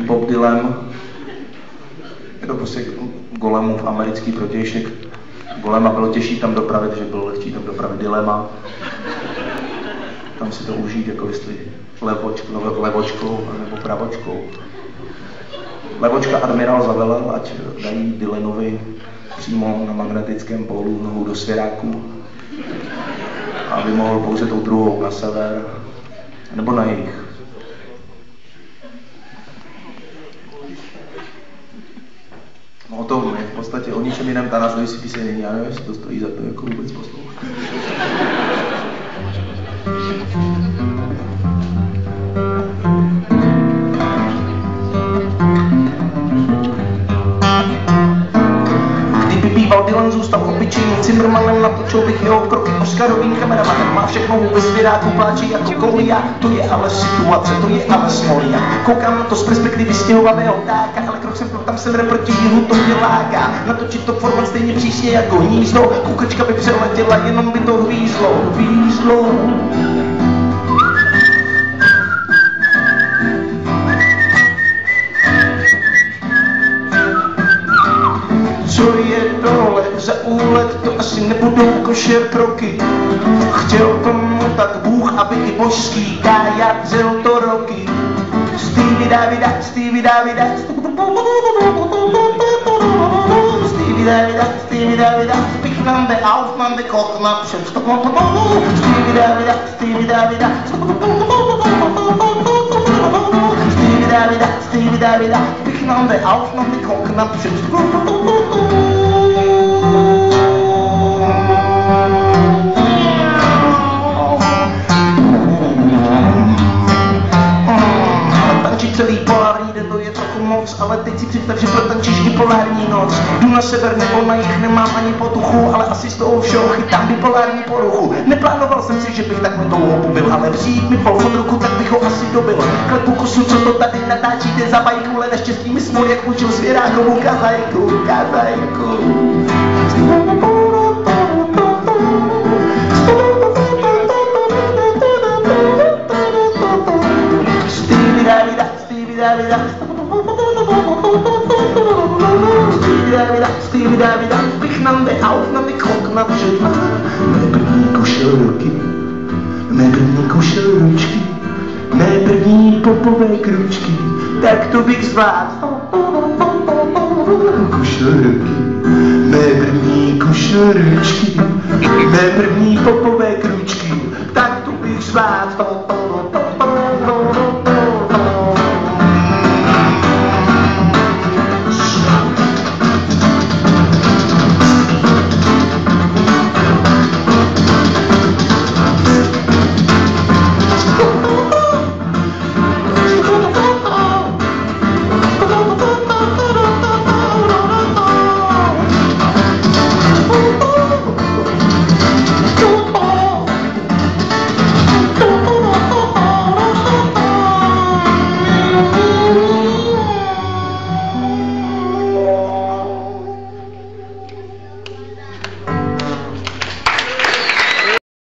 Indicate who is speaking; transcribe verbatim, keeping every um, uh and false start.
Speaker 1: Bob Dylan. Je to prostě Golemův americký protějšek. Golema bylo těžší tam dopravit, že bylo lehčí tam dopravit Dilema. Tam si to užít, jako jestli levoč, levočkou nebo pravočkou. Levočka admirál zavelel, ať dají Dylanovi přímo na magnetickém pólu nohu do svěráku, aby mohl pouze tou druhou na sever nebo na jih. No o tom je v podstatě o ničem jiném ta následující píseň není, já nevím, jestli to stojí za to jako vůbec poslouchat. Kdyby býval Dylan zůstal obyčejným Cimrmanem, natočil bych jeho kroky Oscarovým kameramanem. Má všechno ve svěráku, pláče jako Kolia, to je ale situace, to je ale smolia. Koukám na to z perspektivy stěhovavého ptáka, ale krok jsem pro tam sever proti jihu, to mě láká. Natočit to format stejně přísně jako hnízdo, kukačka by přeletěla, jenom by to hvízlo, hvízlo. Co je dole za úlet, to asi nebudou košer kroky. Chtěl tomu tak Bůh, aby i božský kájatzel to roky. Stevie Davida, Stevie Davida, Stevie Davida, Stevie Davida, Spichnande, Aufnande, Kochnappchen, Stevie Davida, Stevie Davida, Stevie Davida, Stevie Davida, Spichnande, Aufnande, Kochnappchen. Celý polární den, to je trochu moc, ale teď si představ, že protančíš i polární noc. Jdu na sever nebo na jih, nemám ani potuchu, ale asi z toho všeho chytám bipolární poruchu. Neplánoval jsem si, že bych takhle dlouho pobyl, ale přijít mi pol od ruku, tak bych ho asi dobil. Klepu kosu, co to tady natáčíte za bajku, ale naštěstí mi smol, jak učil svěrákovou kazajku, kazajku. Davida, Stevie Davida, Stevie Davida, Spichnande, Aufnande, Kochnappchen. Mé první košelky, mé první košelručky, mé první popové kručky, tak to bych zvládl. Košelky, mé první košelručky, mé první popové kručky, tak to bych zvládl.